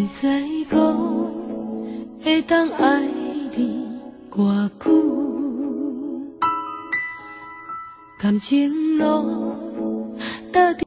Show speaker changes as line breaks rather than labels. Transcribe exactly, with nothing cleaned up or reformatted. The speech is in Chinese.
知讲会当爱你偌久，感情路搭